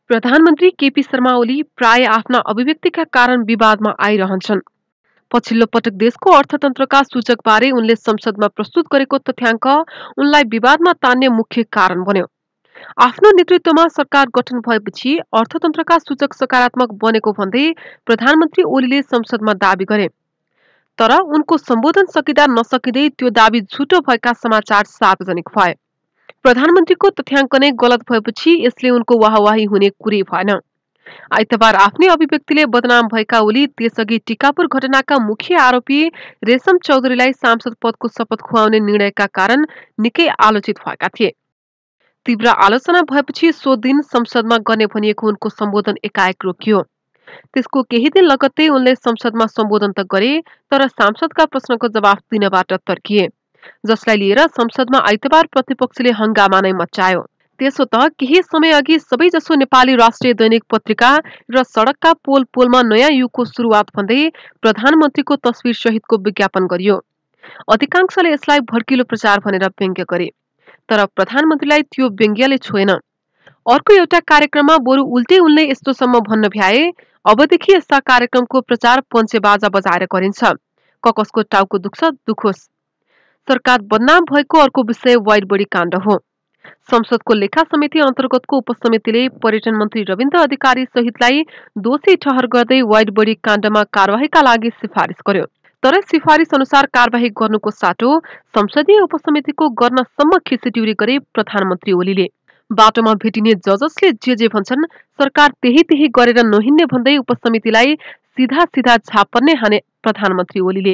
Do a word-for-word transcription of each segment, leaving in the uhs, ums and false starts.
प्रधानमन्त्री केपी शर्मा ओली प्राय आफ्ना अभिव्यक्तिका कारण विवादमा आइरहन्छन्। पछिल्लो पटक देशको अर्थतन्त्रका सूचकबारे उनले संसदमा प्रस्तुत गरेको तथ्याङ्क उनलाई विवादमा तान्ने मुख्य कारण बन्यो। आफ्नो नेतृत्वमा सरकार गठन भएपछि अर्थतन्त्रका सूचक सकारात्मक बनेको भन्दै प्रधानमन्त्री ओलीले संसदमा दावी गरे। तर उनको सम्बोधन सकिँदा नसकिँदै त्यो दावी झुटो भएका समाचार सार्वजनिक भए। प्रधानमन्त्रीको तथ्याङ्क नै गलत भएपछि यसले उनको वाहवाही हुने कुरै भएन। आइतबार आफ्नै अभिव्यक्तिले बदनाम भएका ओली त्यसअघि टिकापुर घटनाका मुख्य आरोपी रेशम चौधरीलाई सांसद पदको शपथ खुवाउने निर्णयका कारण निकै आलोचित भएका थिए। तीव्र आलोचना भएपछि सो दिन संसदमा गर्ने भनिएको उनको सम्बोधन एकाएक रोकियो। त्यसको केही दिन लगत्तै उनले संसदमा सम्बोधन त गरे, तर सांसदका प्रश्नको जवाफ दिनबाट तर्किए, जसलाई लिएर संसदमा आइतबार प्रतिपक्षले हंगामा नै मचायो। त्यसो त केही समय अघि सबैजसो नेपाली राष्ट्रिय दैनिक पत्रिका र सडकका पोल पोलमा नयाँ युगको सुरुवात भन्दै प्रधानमन्त्रीको तस्विर सहितको विज्ञापन गरियो। अधिकांशले यसलाई भड्किलो प्रचार भनेर व्यङ्ग्य गरे, तर प्रधानमन्त्रीलाई त्यो व्यङ्ग्यले छोएन। अर्को एउटा कार्यक्रममा बरु उल्टै उनले यस्तोसम्म भन्न भ्याए, अबदेखि यस्ता कार्यक्रमको प्रचार पञ्चेबाजा बजाएर गरिन्छ, ककसको टाउको दुख्छ दुखोस्। सरकार बदनाम भएको अर्को विषय वाइड बडी काण्ड हो। संसदको लेखा समिति अन्तर्गतको उपसमितिले पर्यटन मन्त्री रविन्द्र अधिकारी सहितलाई दोषी ठहर गर्दै वाइड बडी काण्डमा कारवाहीका लागि सिफारिस गर्यो। तर सिफारिस अनुसार कारवाही गर्नुको साटो संसदीय उपसमितिको गर्नसम्म खिचिट्युरी गरे प्रधानमन्त्री ओलीले। बाटोमा भेटिने जजसले जे जे भन्छन् सरकार त्यही त्यही गरेर नहिन्ने भन्दै उपसमितिलाई सिधा सिधा झापन्ने हाने प्रधानमन्त्री ओलीले।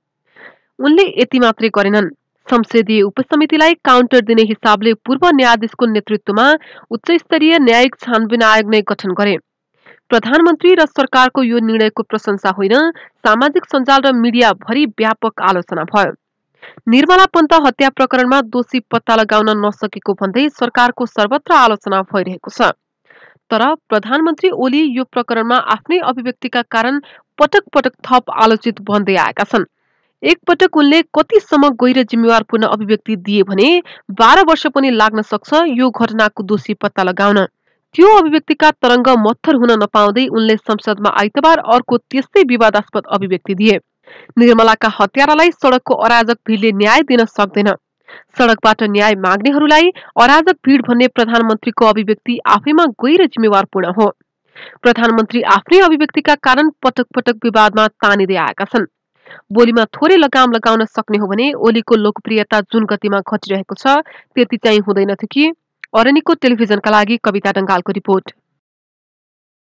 उनले यति मात्रै गरेनन्, संसदीय उपसमितिलाई काउन्टर दिने हिसाबले पूर्व न्यायाधीशको नेतृत्वमा उच्च स्तरीय न्यायिक छानबिन आयोग नै गठन गरे। प्रधानमन्त्री र सरकारको यो निर्णयको प्रशंसा होइन, सामाजिक सञ्जाल र मिडिया भरि व्यापक आलोचना भयो। निर्मला पन्त हत्या प्रकरणमा दोषी पत्ता लगाउन नसकेको भन्दै सरकारको सर्वत्र आलोचना भइरहेको छ। तर प्रधानमन्त्री ओली यो प्रकरणमा आफ्नै अभिव्यक्तिका कारण पटक पटक थप आलोचित बन्दै आएका छन्। एक पटक उनले कतिसम्म गैर जिम्मेवारपूर्ण अभिव्यक्ति दिए भने बाह्र वर्ष पनि लाग्न सक्छ यो घटनाको दोषी पत्ता लगाउन। त्यो अभिव्यक्तिका तरङ्ग मत्थर हुन नपाउँदै उनले संसदमा आइतबार अर्को त्यस्तै विवादास्पद अभिव्यक्ति दिए। निर्मलाका हत्यारालाई सडकको अराजक भिडले न्याय दिन सक्दैन। सडकबाट न्याय माग्नेहरूलाई अराजक भिड भन्ने प्रधानमन्त्रीको अभिव्यक्ति आफैमा गैर जिम्मेवारपूर्ण हो। प्रधानमन्त्री आफ्नै अभिव्यक्तिका कारण पटक पटक विवादमा तानिँदै आएका छन्। बोलीमा थोरै लगाम लगाउन सक्ने हो भने ओलीको लोकप्रियता जुन गतिमा घटिरहेको छ त्यति चाहिँ हुँदैनथ्यो कि। अरनिको टेलिभिजनका लागि कविता ढङ्गालको रिपोर्ट।